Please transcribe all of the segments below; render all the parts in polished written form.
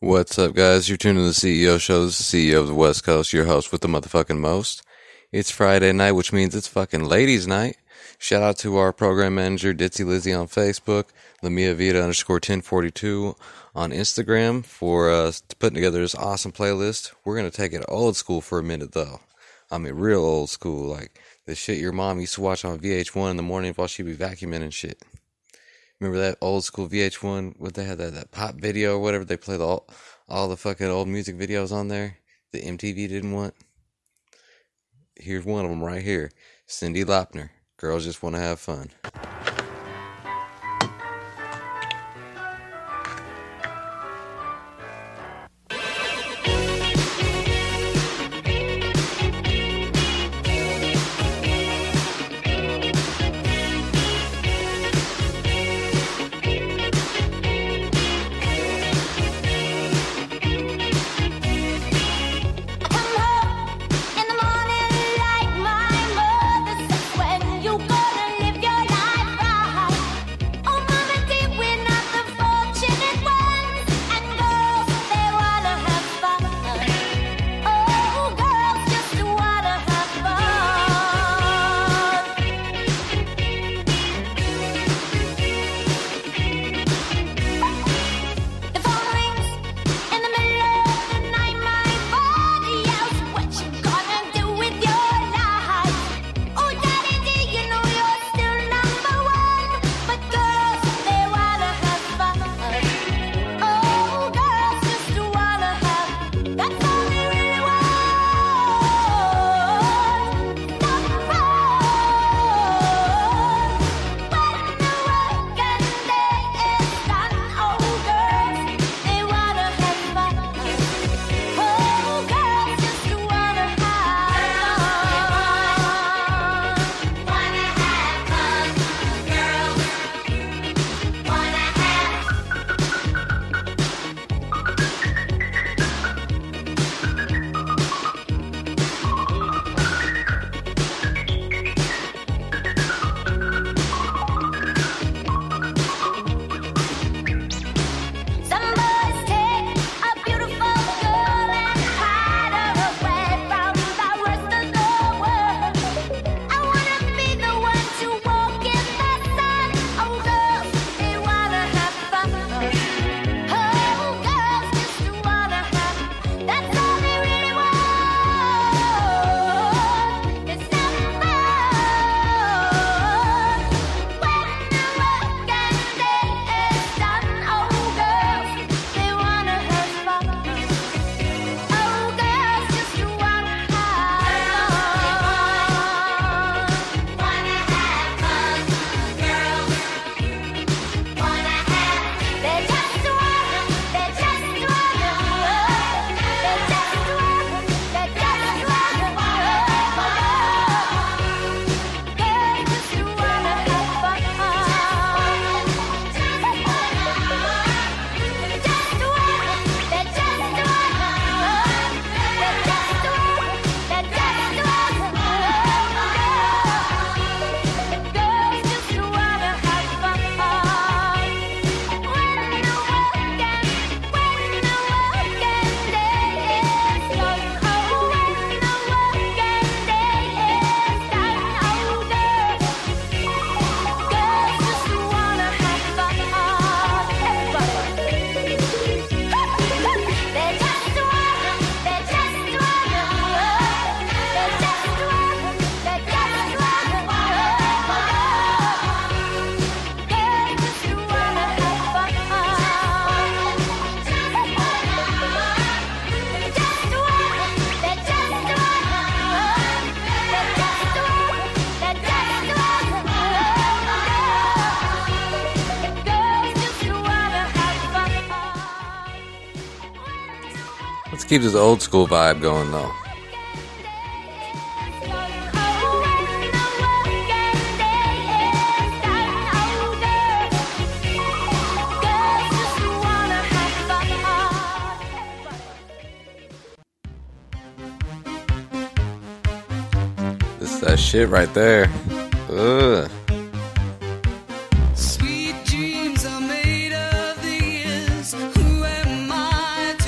What's up, guys? You're tuning to the CEO Show. This is the CEO of the West Coast, your host with the motherfucking most. It's Friday night, which means it's fucking ladies' night. Shout out to our program manager, Ditzy Lizzie on Facebook, Lamia Vita _1042 on Instagram for putting together this awesome playlist. We're going to take it old school for a minute, though. I mean, real old school, like the shit your mom used to watch on VH1 in the morning while she'd be vacuuming and shit. Remember that old school VH1? What they had that pop video or whatever? They played all the fucking old music videos on there that MTV didn't want. Here's one of them right here. Cyndi Lauper. Girls Just Want to Have Fun. Let's keep this old school vibe going, though. This is that shit right there. Ugh. Sweet dreams are made of these. Who am I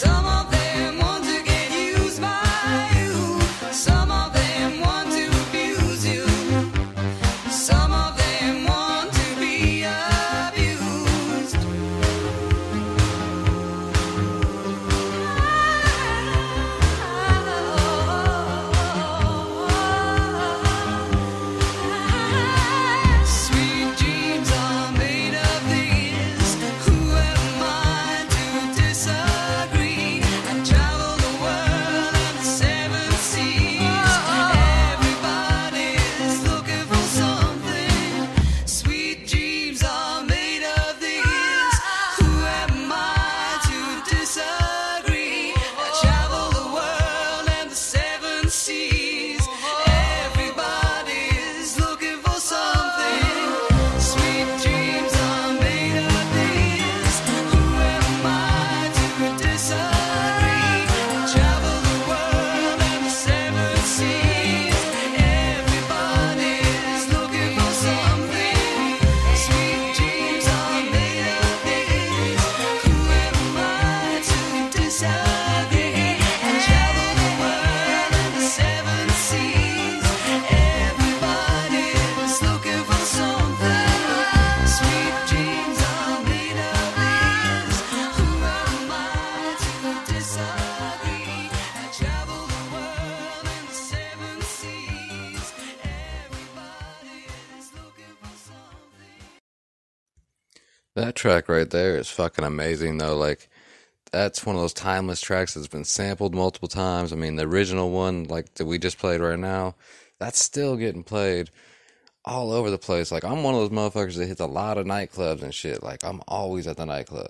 That track right there is fucking amazing, though. Like, that's one of those timeless tracks that's been sampled multiple times. I mean, the original one, like that we just played right now, that's still getting played all over the place. Like, I'm one of those motherfuckers that hits a lot of nightclubs and shit. Like, I'm always at the nightclub.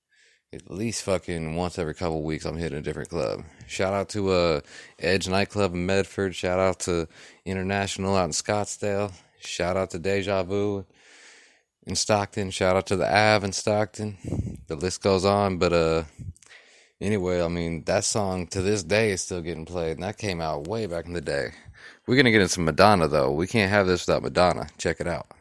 At least fucking once every couple weeks, I'm hitting a different club. Shout out to Edge Nightclub in Medford. Shout out to International out in Scottsdale. Shout out to Deja Vu in Stockton. Shout out to the Ave in Stockton. The list goes on, but anyway, I mean, that song to this day is still getting played, and that came out way back in the day. We're gonna get into some Madonna, though. We can't have this without Madonna. Check it out.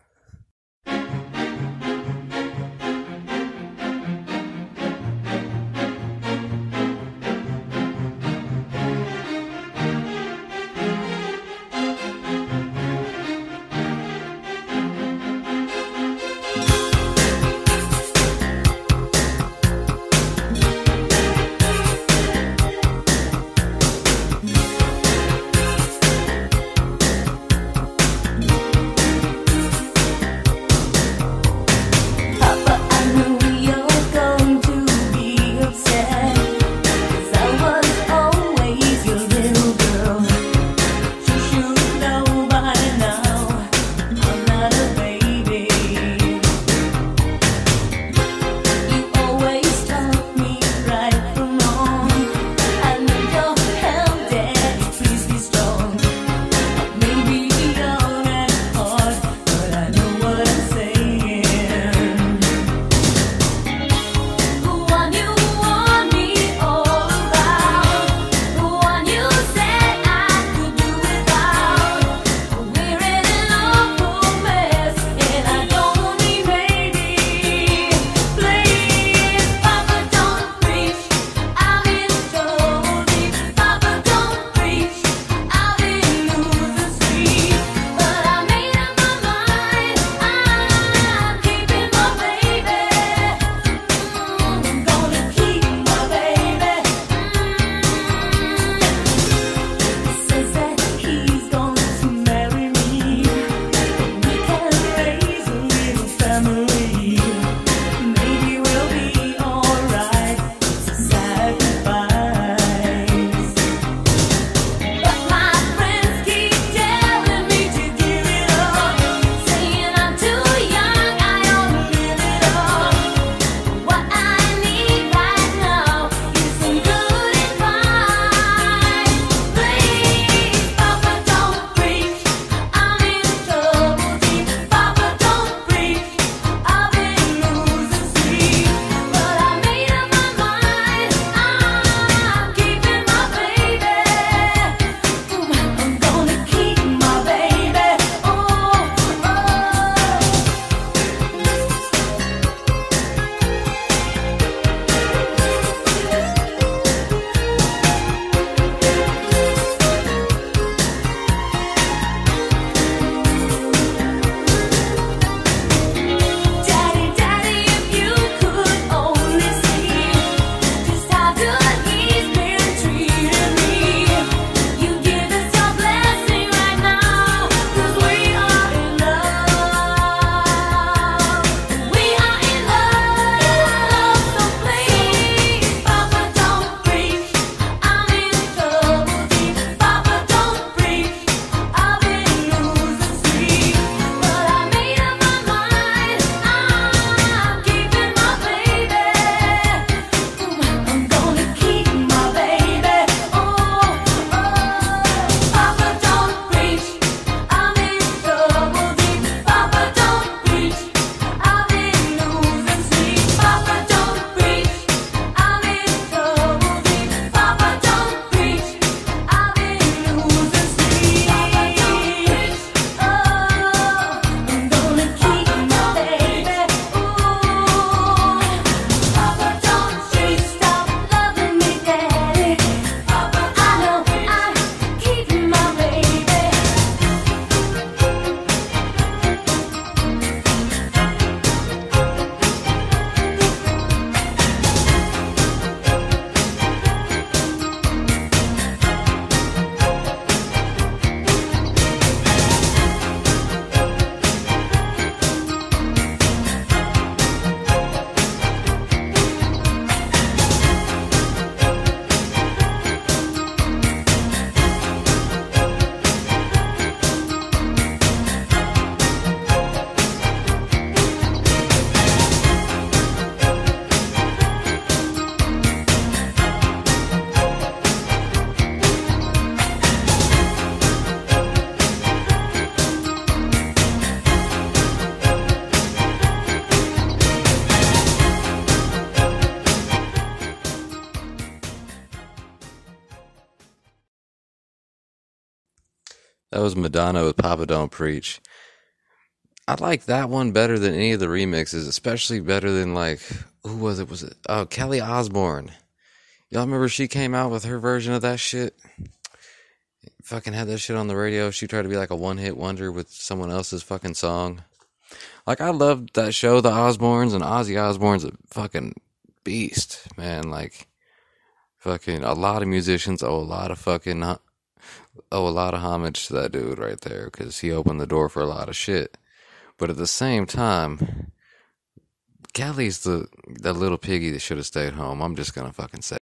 That was Madonna with Papa Don't Preach. I like that one better than any of the remixes, especially better than like, who was it? Was it Kelly Osbourne? Y'all remember she came out with her version of that shit? Fucking had that shit on the radio. She tried to be like a one-hit wonder with someone else's fucking song. Like, I loved that show, The Osbournes, and Ozzy Osbourne's a fucking beast, man. Like, fucking a lot of musicians owe a lot of homage to that dude right there, because he opened the door for a lot of shit. But at the same time, Kelly's the little piggy that should have stayed home. I'm just gonna fucking say